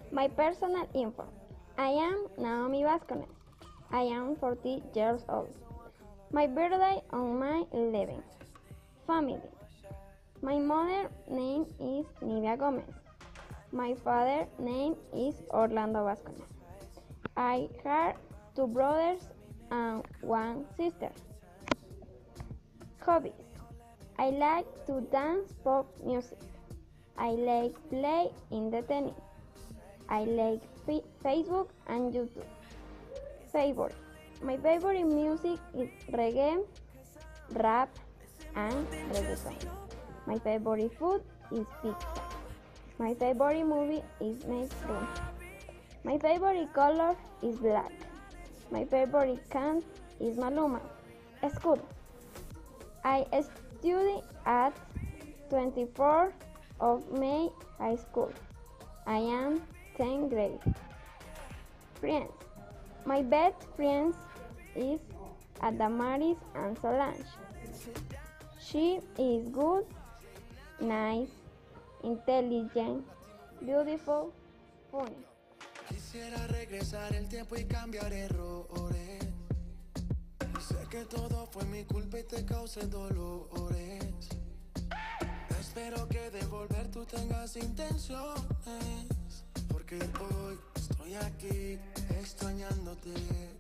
My personal info. I am Naomi Vascones. I am 40 years old. My birthday on May 11th. Family. My mother name is Nivia Gomez. My father name is Orlando Vascones. I have two brothers and one sister. Hobbies. I like to dance pop music. I like play in the tennis. I like Facebook and YouTube. Favorite. My favorite music is reggae, rap, and reggaeton. My favorite food is pizza. My favorite movie is Maze Runner. My favorite color is black. My favorite candy is Maluma. School. I study at 24 of May High School. I am 10th grade. Friends. My best friends is Adamaris and Solange. She is good, nice, intelligent, beautiful, funny. Quisiera regresar el tiempo y cambiar errores. Sé que todo fue mi culpa y te causé dolores. Espero que de volver tú tengas intenciones. Porque hoy estoy aquí extrañándote.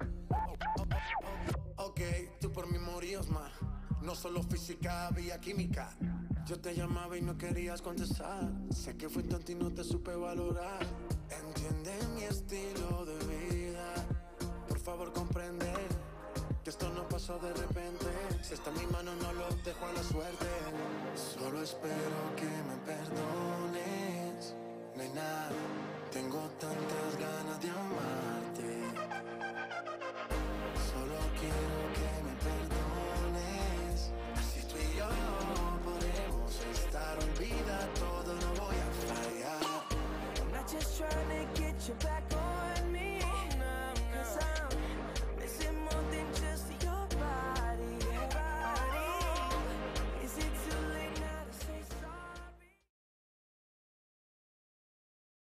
Ok, tú por mí morías más. No solo física, había química. Yo te llamaba y no querías contestar. Sé que fui tonto y no te supe valorar. Entiende mi estilo de vida. Por favor comprende que esto no pasó de repente. Si está en mi mano no lo dejo a la suerte. Solo espero que me perdones.